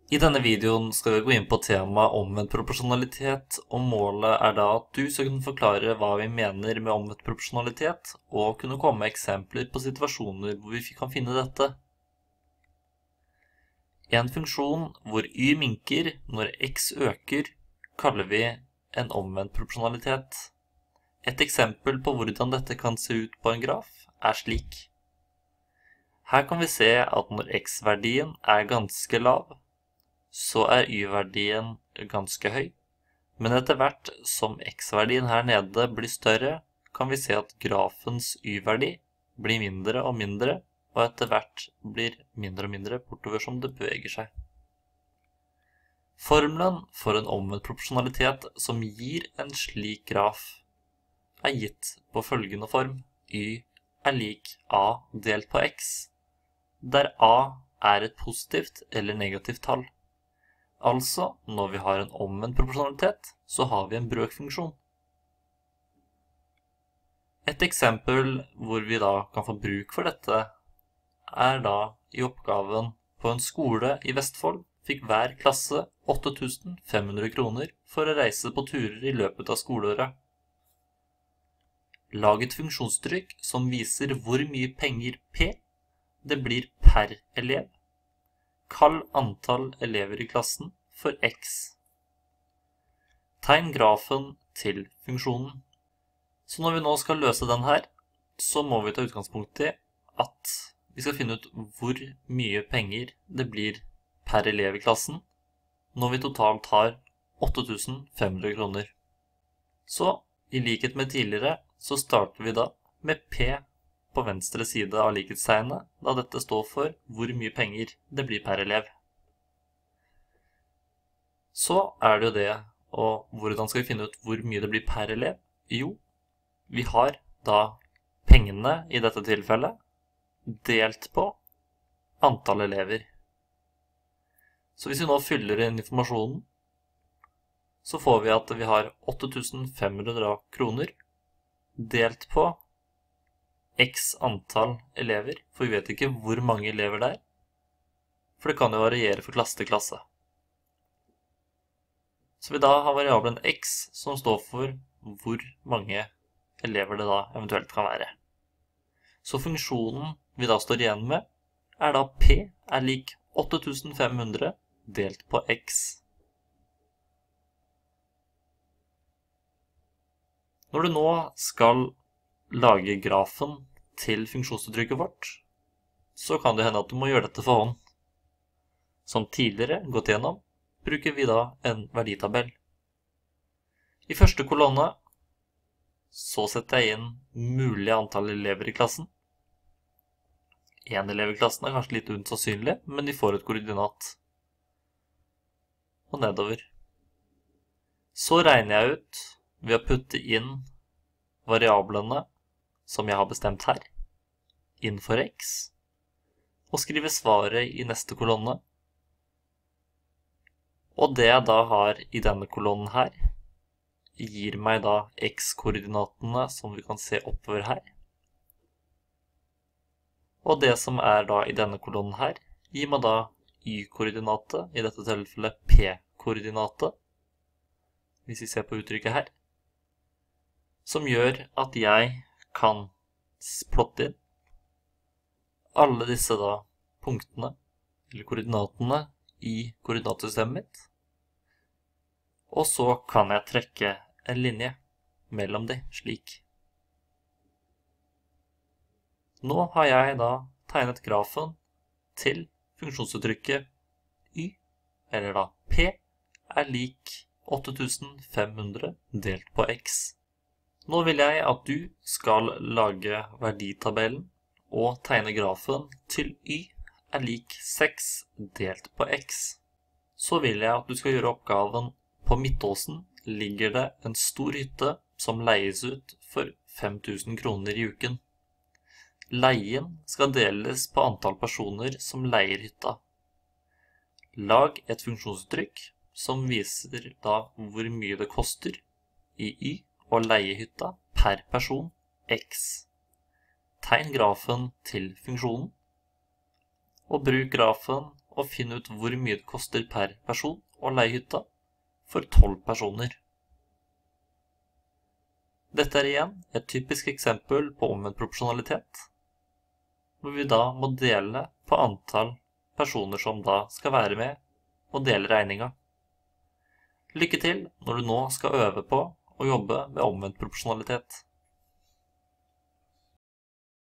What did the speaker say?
I denne videoen skal vi gå inn på temaet omvendt proporsjonalitet, og målet er da at du skal kunne forklare hva vi mener med omvendt proporsjonalitet, og kunne komme med eksempler på situasjoner hvor vi kan finne dette. En funksjon hvor y minker når x øker, kaller vi en omvendt proporsjonalitet. Et eksempel på hvordan dette kan se ut på en graf er slik. Her kan vi se at når x-verdien er ganske lav, så er y-verdien ganske høy, men etter hvert som x-verdien her nede blir større, kan vi se at grafens y-verdi blir mindre og mindre, og etter hvert blir mindre og mindre bortover som det beveger seg. Formelen for en omvendt proporsjonalitet som gir en slik graf er gitt på følgende form: y er lik a delt på x, der a er et positivt eller negativt tall. Altså, når vi har en omvendt proporsjonalitet, så har vi en brøkfunksjon. Et eksempel hvor vi da kan få bruk for dette, er da i oppgaven på en skole i Vestfold fikk hver klasse 8.500 kroner for å reise på turer i løpet av skoleåret. Lag et funksjonstrykk som viser hvor mye penger P det blir per elev. Kall antall elever i klassen for x. Tegn grafen til funksjonen. Så når vi nå skal løse den her, så må vi ta utgangspunkt i at vi skal finne ut hvor mye penger det blir per elev i klassen når vi totalt har 8.500 kroner. Så, i likhet med tidligere, så starter vi da med P på venstre side av likhetstegnet, da dette står for hvor mye penger det blir per elev. Så er det jo det, og hvordan skal vi finne ut hvor mye det blir per elev? Jo, vi har da pengene i dette tilfellet delt på antall elever. Så hvis vi nå fyller inn informasjonen, så får vi at vi har 8.500 kroner delt på x antall elever, for vi vet ikke hvor mange elever det er, for det kan jo variere fra klasse til klasse. Så vi da har variabelen x som står for hvor mange elever det da eventuelt kan være. Så funksjonen vi da står igjen med er da p er lik 8.500 delt på x. Når du nå skal lage grafen til funksjonsuttrykket vårt, så kan det hende at du må gjøre dette for hånd. Som tidligere gått gjennom, bruker vi da en verditabell. I første kolonne så setter jeg inn mulig antall elever i klassen. En elev i klassen er kanskje litt usannsynlig, men de får et koordinat. Og nedover. Så regner jeg ut ved å putte inn variablene som jeg har bestemt her, inn for x, og skrive svaret i neste kolonne. Og det jeg da har i denne kolonnen her, gir meg da x-koordinatene som vi kan se oppover her. Og det som er da i denne kolonnen her, gir meg da y-koordinate, i dette tilfellet p-koordinate, hvis vi ser på uttrykket her, som gjør at jeg kan plotte inn alle disse da punktene, eller koordinatene, i koordinatsystemet mitt. Og så kan jeg trekke en linje mellom de, slik. Nå har jeg da tegnet grafen til funksjonsuttrykket y, eller da p, er lik 8.500 delt på x. Nå vil jeg at du skal lage verditabellen og tegne grafen til y er lik 6 delt på x. Så vil jeg at du skal gjøre oppgaven. På Midtåsen ligger det en stor hytte som leies ut for 5.000 kroner i uken. Leien skal deles på antall personer som leier hytta. Lag et funksjonsuttrykk som viser da hvor mye det koster i y og leie hytta per person x. Tegn grafen til funksjonen, og bruk grafen og finn ut hvor mye det koster per person å leie hytta for 12 personer. Dette er igjen et typisk eksempel på omvendt proporsjonalitet, hvor vi da må dele på antall personer som da skal være med og dele regninga. Lykke til når du nå skal øve på å jobbe med omvendt proporsjonalitet.